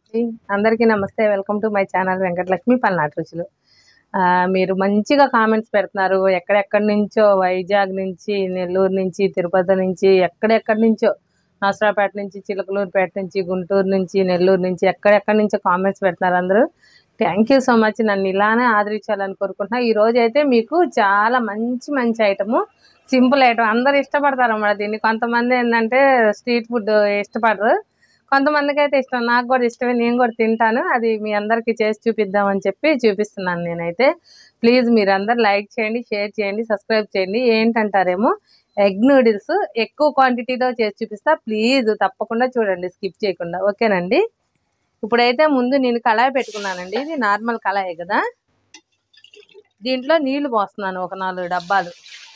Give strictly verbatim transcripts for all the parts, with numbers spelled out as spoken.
అందరికీ నమస్తే. Welcome to my channel Venkatalakshmi Palnati రుచులు. ఆహ్, మీరు మంచిగా కామెంట్స్ పెడుతున్నారు. ఎక్కడెక్కడి నుంచో వైజాగ్ నుంచి, నెల్లూరు నుంచి, తిరుపతి నుంచి, ఎక్కడెక్కడి నుంచో నరసరావుపేట నుంచి, చిలకలూరుపేట నుంచి, గుంటూరు నుంచి, నెల్లూరు నుంచి ఎక్కడెక్కడి నుంచో కామెంట్స్ పెడుతున్నారు అందరూ. Thank you so much. నన్ను ఇలానే ఆదరించాలని కోరుకుంటున్నా. ఈరోజైతే మీకు చాలా మంచి మంచి ఐటము, సింపుల్ ఐటమ్ అందరూ ఇష్టపడతారన్నమాట దీన్ని. కొంతమంది ఏంటంటే స్ట్రీట్ ఫుడ్ ఇష్టపడరు, కొంతమందికి అయితే ఇష్టం. నాకు కూడా ఇష్టమే, నేను కూడా తింటాను. అది మీ అందరికీ చేసి చూపిద్దామని చెప్పి చూపిస్తున్నాను నేనైతే. ప్లీజ్ మీరు అందరు లైక్ చేయండి, షేర్ చేయండి, సబ్స్క్రైబ్ చేయండి. ఏంటంటారేమో ఎగ్ నూడిల్స్ ఎక్కువ క్వాంటిటీలో చేసి చూపిస్తా. ప్లీజ్ తప్పకుండా చూడండి, స్కిప్ చేయకుండా. ఓకేనండి. ఇప్పుడైతే ముందు నేను కళాయి పెట్టుకున్నానండి. ఇది నార్మల్ కళాయి కదా. దీంట్లో నీళ్లు పోస్తున్నాను, ఒక నాలుగు డబ్బాలు.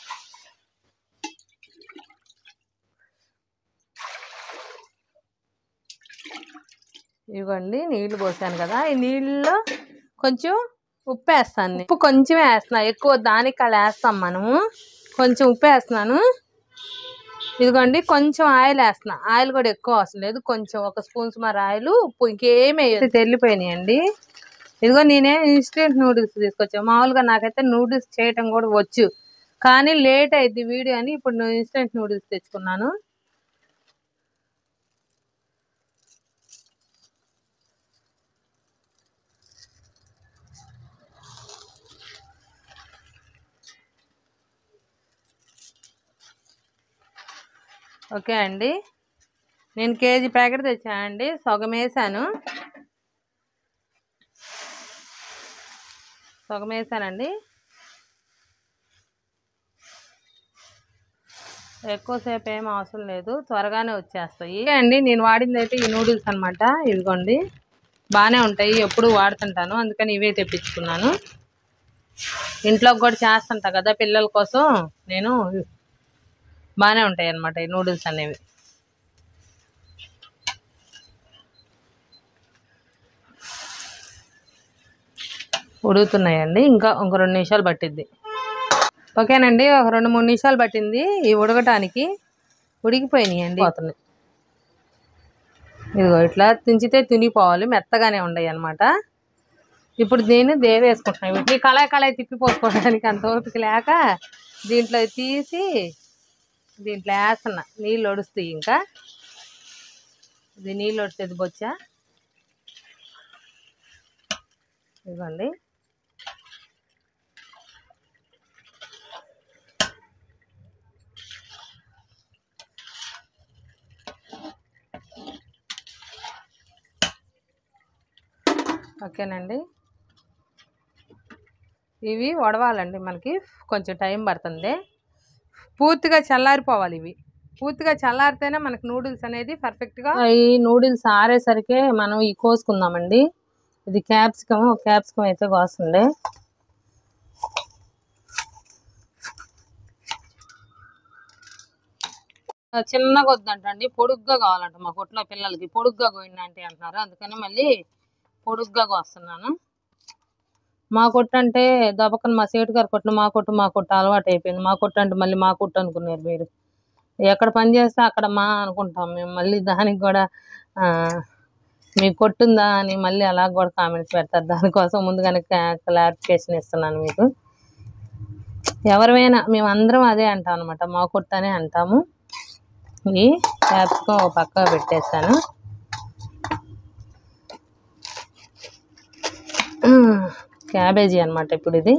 ఇవ్వండి నీళ్లు పోసాను కదా. ఈ నీళ్ళలో కొంచెం ఉప్పు వేస్తాను. ఉప్పు కొంచెమే వేస్తున్నా, ఎక్కువ దానికి అలా వేస్తాం మనము. కొంచెం ఉప్పు వేస్తున్నాను. ఇదిగోండి కొంచెం ఆయిల్ వేస్తున్నా. ఆయిల్ కూడా ఎక్కువ అవసరం లేదు, కొంచెం ఒక స్పూన్ సుమారు ఆయిల్, ఉప్పు, ఇంకేమే తెల్లిపోయినాయండి. ఇదిగో నేనే ఇన్స్టెంట్ నూడిల్స్ తీసుకొచ్చాను. మామూలుగా నాకైతే నూడిల్స్ చేయటం కూడా వచ్చు, కానీ లేట్ అయింది వీడియో అని ఇప్పుడు నేను ఇన్స్టెంట్ నూడిల్స్ తెచ్చుకున్నాను. ఓకే అండి, నేను కేజీ ప్యాకెట్ తెచ్చానండి. సగం వేసాను సగం వేసానండి ఎక్కువసేపు ఏం అవసరం లేదు, త్వరగానే వచ్చేస్తాయి అండి. నేను వాడింది అయితే ఈ నూడిల్స్ అనమాట. ఇదిగోండి బాగానే ఉంటాయి, ఎప్పుడు వాడుతుంటాను, అందుకని ఇవే తెప్పించుకున్నాను. ఇంట్లోకి కూడా చేస్తుంటా కదా పిల్లల కోసం. నేను బాగానే ఉంటాయి అన్నమాట ఈ నూడిల్స్ అనేవి. ఉడుకుతున్నాయండి, ఇంకా ఇంకో రెండు నిమిషాలు పట్టిద్ది. ఓకేనండి, ఒక రెండు మూడు నిమిషాలు పట్టింది ఈ ఉడకటానికి. ఉడికిపోయినాయండి, పోతున్నాయి. ఇదిగో ఇట్లా తుంచితే తునిపోవాలి, మెత్తగానే ఉండయి అన్నమాట. ఇప్పుడు దీన్ని దేవి వేసుకుంటున్నాయి. వీటిని కళాయి కళాయి తిప్పి పోసుకోవడానికి అంత ఓపిక లేక దీంట్లో తీసి దీంట్లో వేస్తున్నా. నీళ్ళు ఒడుస్తాయి, ఇంకా ఇది నీళ్ళు ఒడిసేది బొచ్చా. ఇదిగోండి ఓకేనండి. ఇవి వడవాలండి, మనకి కొంచెం టైం పడుతుంది. పూర్తిగా చల్లారిపోవాలి ఇవి. పూర్తిగా చల్లారితేనే మనకి నూడిల్స్ అనేది పర్ఫెక్ట్గా. ఈ నూడిల్స్ ఆరేసరికి మనం ఈ కోసుకుందామండి. ఇది క్యాప్సికమ్, క్యాప్సికమ్ అయితే కోస్తుంది. చిన్నగా వద్దంటండి, పొడుగ్గా కావాలంట మా కొట్లో పిల్లలకి. పొడుగ్గా కోయిందంటే అంటున్నారు, అందుకని మళ్ళీ పొడుగ్గా కోస్తున్నాను. మా కొట్టు అంటే దబకని మా సేటు గారు కొట్టు, మా కొట్టు మా కొట్టు అలవాటు అయిపోయింది. మా కొట్టు అంటే మళ్ళీ మా కొట్టు అనుకున్నారు మీరు. ఎక్కడ పని చేస్తే అక్కడ మా అనుకుంటాం మేము. మళ్ళీ దానికి కూడా మీకు కొట్టుందా అని మళ్ళీ అలా కూడా కామెంట్స్ పెడతారు. దానికోసం ముందుగానే క్లారిఫికేషన్ ఇస్తున్నాను మీకు. ఎవరైనా మేము అందరం అదే అంటాం అనమాట, మా కొట్టు అనే అంటాము. ఈ క్యాప్సికం ఒక పక్క పెట్టేశాను. క్యాబేజీ అనమాట ఇప్పుడు ఇది.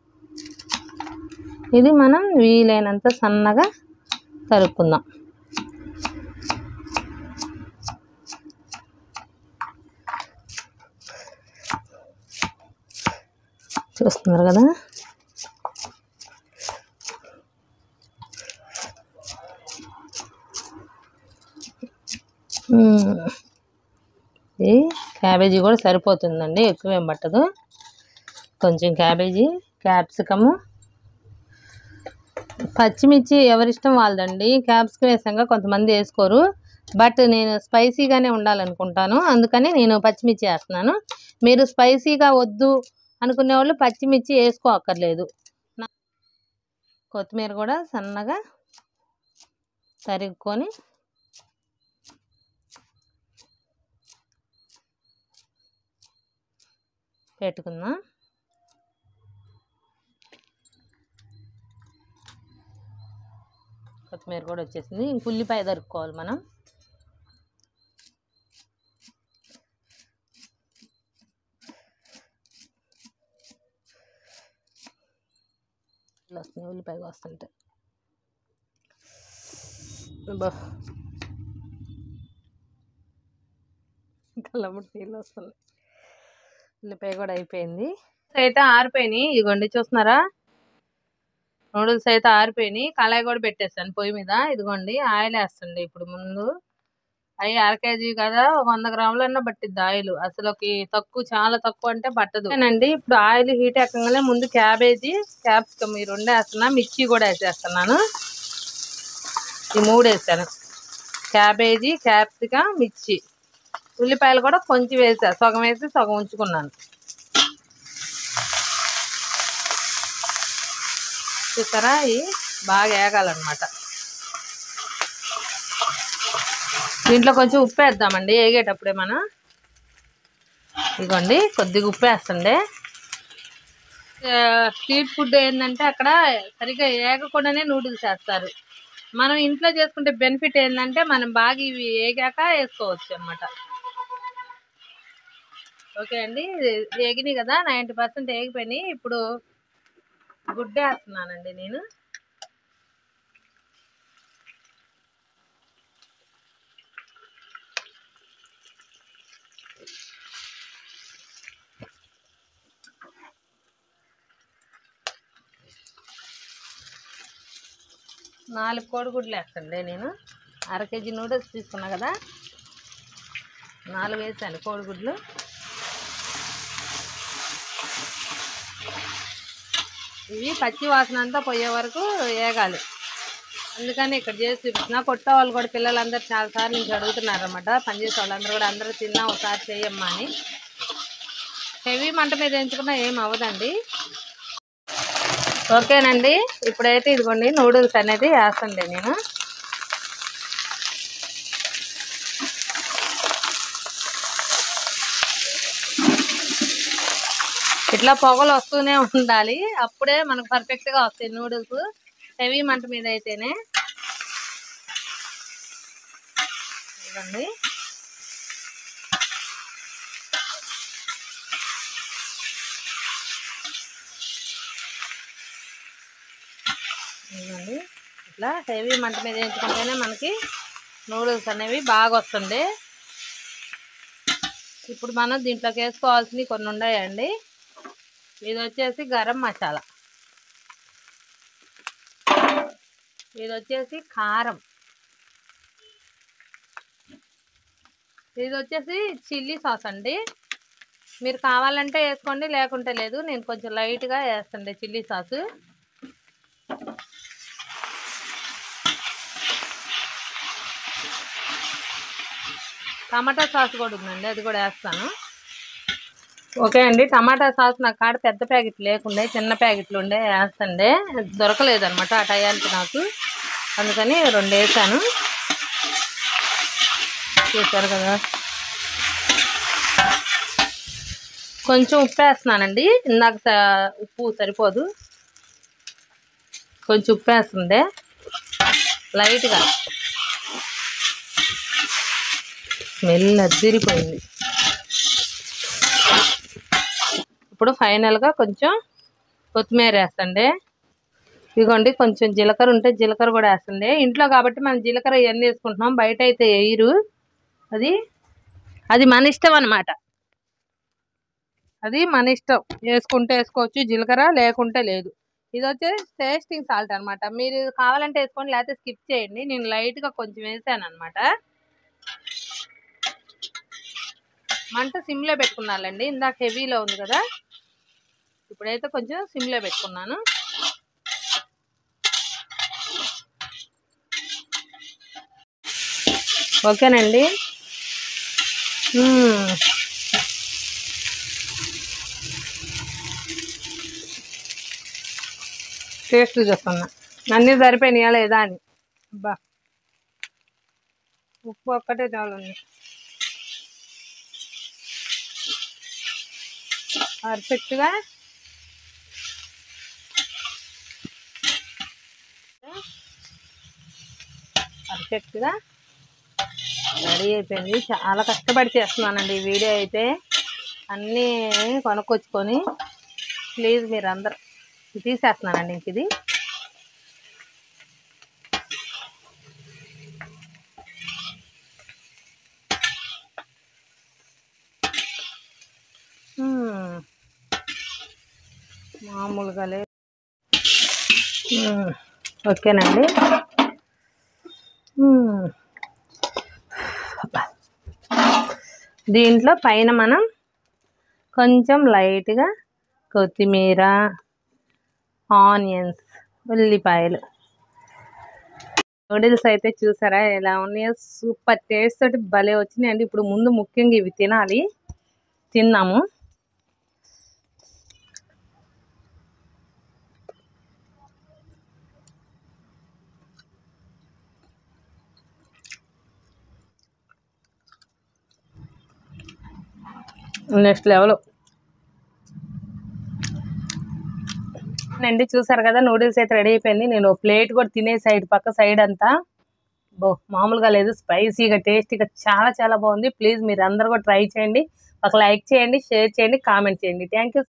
ఇది మనం వీలైనంత సన్నగా తరుక్కుందాం. చూస్తున్నారు కదా. ఈ క్యాబేజీ కూడా సరిపోతుందండి, ఎక్కువేం పట్టదు. కొంచెం క్యాబేజీ, క్యాప్సికము, పచ్చిమిర్చి ఎవరిష్టం వాళ్ళదండి. క్యాప్సికం వేసాక కొంతమంది వేసుకోరు, బట్ నేను స్పైసీగానే ఉండాలనుకుంటాను, అందుకని నేను పచ్చిమిర్చి వేస్తున్నాను. మీరు స్పైసీగా వద్దు అనుకునే వాళ్ళు పచ్చిమిర్చి వేసుకోక్కర్లేదు. కొత్తిమీర కూడా సన్నగా తరుక్కొని పెట్టుకుందాం. కొత్తిమీర కూడా వచ్చేసింది. ఇంక ఉల్లిపాయ దొరుకుకోవాలి మనం. ఇలా వస్తుంది ఉల్లిపాయ వస్తుంటే. కళ్ళముట్టు నీళ్ళు వస్తుంది. ఉల్లిపాయ కూడా అయిపోయింది. అయితే ఆరిపోయినాయి. ఇదిగోండి చూస్తున్నారా, నూడిల్స్ అయితే ఆరిపోయినాయి. కళాయి కూడా పెట్టేస్తాను పొయ్యి మీద. ఇదిగోండి ఆయిల్ వేస్తుంది ఇప్పుడు. ముందు అవి అర కేజీ కదా, ఒక వంద గ్రాములన్నా పట్టిద్ది ఆయిల్. అసలుకి తక్కువ, చాలా తక్కువ అంటే పట్టదు అండి. ఇప్పుడు ఆయిల్ హీట్ ఎక్కగానే ముందు క్యాబేజీ, క్యాప్సికమ్ ఈ రెండు వేస్తున్నా. మిర్చి కూడా వేసేస్తున్నాను. ఈ మూడు వేసాను. క్యాబేజీ, క్యాప్సికమ్, మిర్చి, ఉల్లిపాయలు కూడా కొంచెం వేసా. సగం వేసి సగం ఉంచుకున్నాను. చూసారా, ఇవి బాగా వేగాలన్నమాట. దీంట్లో కొంచెం ఉప్పు వేద్దామండి వేగేటప్పుడే మనం. ఇదిగోండి కొద్దిగా ఉప్పు వేస్తుండే. స్ట్రీట్ ఫుడ్ ఏంటంటే అక్కడ సరిగ్గా వేగకుండానే నూడిల్స్ వేస్తారు. మనం ఇంట్లో చేసుకుంటే బెనిఫిట్ ఏంటంటే మనం బాగా ఇవి వేగాక వేసుకోవచ్చు అన్నమాట. ఓకే అండి, వేగినాయి కదా, నైంటీ పర్సెంట్ వేగిపోయినాయి. ఇప్పుడు గుడ్డ వేస్తున్నానండి నేను. నాలుగు కోడిగుడ్లు వేస్తాండి నేను. అర కేజీ నూడిల్స్ తీసుకున్నా కదా, నాలుగు వేసాను కోడిగుడ్లు. ఇవి పచ్చి వాసన అంతా పోయే వరకు వేగాలి. అందుకని ఇక్కడ చేసి చూపిస్తున్నా. కొట్ట వాళ్ళు కూడా పిల్లలందరూ చాలాసార్లు నుంచి అడుగుతున్నారు అన్నమాట. పనిచేసే వాళ్ళందరూ కూడా అందరూ తిన్నా ఒకసారి చేయమ్మా అని. హెవీ మంట మీద ఎంచుకున్నా ఏం అవ్వదండి. ఓకేనండి, ఇప్పుడైతే ఇదిగోండి నూడిల్స్ అనేది వేస్తండి నేను. ఇట్లా పొగలు వస్తూనే ఉండాలి, అప్పుడే మనకు పర్ఫెక్ట్గా వస్తాయి నూడిల్స్. హెవీ మంట మీద అయితేనే. ఇదిగోండి ఇదిగోండి ఇట్లా హెవీ మంట మీద వేయించుకుంటేనే మనకి నూడిల్స్ అనేవి బాగా వస్తుంది. ఇప్పుడు మనం దీంట్లోకి వేసుకోవాల్సినవి కొన్ని ఉన్నాయండి. ఇది వచ్చేసి గరం మసాలా, ఇది వచ్చేసి కారం, ఇది వచ్చేసి చిల్లీ సాస్ అండి. మీరు కావాలంటే వేసుకోండి, లేకుంటే లేదు. నేను కొంచెం లైట్గా వేస్తాండి చిల్లీ సాసు. టమాటా సాస్ కూడా ఉందండి, అది కూడా వేస్తాను. ఓకే అండి, టమాటా సాస్ నాకు కాడ పెద్ద ప్యాకెట్ లేకుండే, చిన్న ప్యాకెట్లు ఉండే వేస్తండే. దొరకలేదనమాట ఆ టయానికి నాకు, అందుకని రెండు వేసాను. చూసారు కదా, కొంచెం ఉప్పు వేస్తున్నానండి. ఇందాక ఉప్పు సరిపోదు, కొంచెం ఉప్పు వేస్తుండే లైట్గా. స్మెల్ అదిరిపోయింది. ఇప్పుడు ఫైనల్గా కొంచెం కొత్తిమీర వేస్తండి. ఇదిగోండి కొంచెం జీలకర్ర ఉంటే జీలకర్ర కూడా వేస్తుంది. ఇంట్లో కాబట్టి మనం జీలకర్ర ఇవన్నీ వేసుకుంటున్నాం, బయట అయితే వేయరు. అది అది మన ఇష్టం అన్నమాట. అది మన ఇష్టం, వేసుకుంటే వేసుకోవచ్చు జీలకర్ర, లేకుంటే లేదు. ఇది వచ్చేసి టేస్టింగ్ సాల్ట్ అనమాట. మీరు కావాలంటే వేసుకోండి, లేకపోతే స్కిప్ చేయండి. నేను లైట్గా కొంచెం వేసాను అనమాట. మంట సిమ్లో పెట్టుకున్నానండి, ఇందాక హెవీలో ఉంది కదా, ఇప్పుడైతే కొంచెం సిమ్లో పెట్టుకున్నాను. ఓకేనండి. టేస్ట్ చూస్తున్నా అన్నీ సరిపోయినాయా లేదా అని. అబ్బా, ఉప్పు ఒక్కటే చాలు. పర్ఫెక్ట్గా పర్ఫెక్ట్గా రెడీ అయిపోయింది. చాలా కష్టపడి చేస్తున్నానండి ఈ వీడియో అయితే. అన్నీ కొనుక్కొచ్చుకొని ప్లీజ్ మీరు అందరు తీసేస్తున్నానండి ఇంక ఇది. మామూలుగా లేదు. ఓకేనండి. దీంట్లో పైన మనం కొంచెం లైట్గా కొత్తిమీర, ఆనియన్స్, ఉల్లిపాయలు, నూడిల్స్ అయితే చూసారా ఎలా ఉన్నాయో, సూపర్ టేస్ట్ తోటి భలే వచ్చినాయండి. ఇప్పుడు ముందు ముఖ్యంగా ఇవి తినాలి, తిన్నాము. నెక్స్ట్ లెవెల్ అండి. చూసారు కదా నూడిల్స్ అయితే రెడీ అయిపోయింది. నేను ప్లేట్ కూడా తినే సైడ్ పక్క సైడ్ అంతా బో మామూలుగా లేదు, స్పైసీగా టేస్టీగా చాలా చాలా బాగుంది. ప్లీజ్ మీరు అందరు కూడా ట్రై చేయండి. ఒక లైక్ చేయండి, షేర్ చేయండి, కామెంట్ చేయండి. Thank you.